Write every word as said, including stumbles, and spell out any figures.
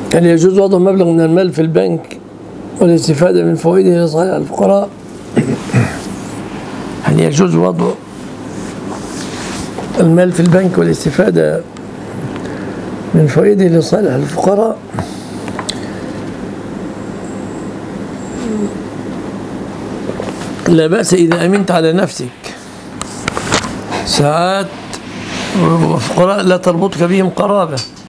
هل يجوز وضع مبلغ من المال في البنك والاستفادة من فوائده لصالح الفقراء؟ هل يجوز وضع المال في البنك والاستفادة من فوائده لصالح الفقراء؟ لا بأس إذا أمنت على نفسك. ساعات وفقراء لا تربطك بهم قرابة.